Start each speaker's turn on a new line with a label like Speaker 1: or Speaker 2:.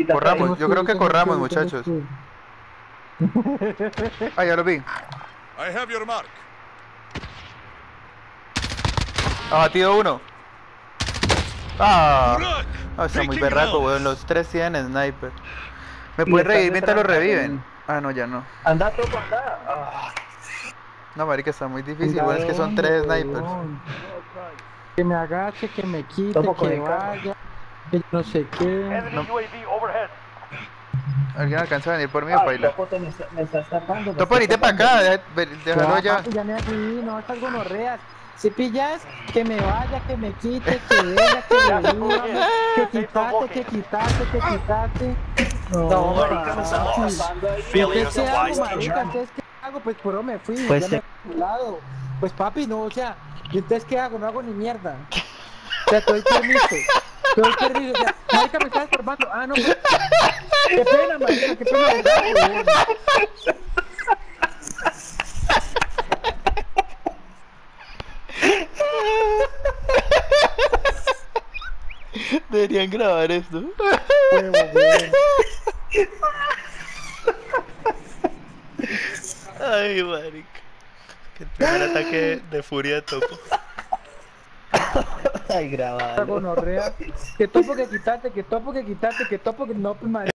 Speaker 1: Corramos, yo creo que corramos, muchachos. Ah, ya lo vi.
Speaker 2: I have your mark.
Speaker 1: Abatido uno. Ah,
Speaker 2: Run!
Speaker 1: está muy
Speaker 2: Taking
Speaker 1: berraco,
Speaker 2: rounds.
Speaker 1: weón. Los tres tienen sniper. ¿Me
Speaker 3: Y
Speaker 1: puede
Speaker 3: están
Speaker 1: revivir mientras lo
Speaker 3: detrás,
Speaker 1: reviven? Ah, no, ya no.
Speaker 3: Anda, topo, anda.
Speaker 1: No, marica, está muy difícil.
Speaker 4: ¿A
Speaker 1: Bueno, es que son
Speaker 4: dónde,
Speaker 1: tres snipers.
Speaker 4: huevón? Que me agache, que me quite,
Speaker 3: Topo,
Speaker 4: que
Speaker 3: conecta.
Speaker 4: vaya, que yo no sé qué.
Speaker 1: ¿Alguien alcanza a venir por mí o paila?
Speaker 3: Topo, me estás tapando.
Speaker 1: Topo, venite para acá, déjalo
Speaker 4: Ya,
Speaker 1: ya.
Speaker 4: papi, ya me fui, no, estas gonorreas. Si pillas, que me vaya, que me quite, que venga, que reviva, que quitaste, que quitaste, que quitaste. No,
Speaker 3: marica, me estaba
Speaker 4: papi.
Speaker 3: tapando ahí.
Speaker 4: Entonces, ¿qué hago, marica? Entonces, ¿qué hago? Pues por eso me fui,
Speaker 3: Pues
Speaker 4: ya me fui a un lado. Pues papi, no, o sea, ¿y entonces qué hago? No hago ni mierda. O sea, te doy permiso. Te doy permiso, o sea, marica, me estás estorbando. Ah, no, pues, qué pena, marica, qué pena, weón.
Speaker 1: Deberían grabar esto.
Speaker 4: Huevo, weón.
Speaker 1: Ay, marica. Que el primer ataque de furia de Topo.
Speaker 3: Ay,
Speaker 4: Esta
Speaker 3: grabalo.
Speaker 4: gonorrea. Que topo que quitaste, que topo que quitaste, que topo que no, pues, marica.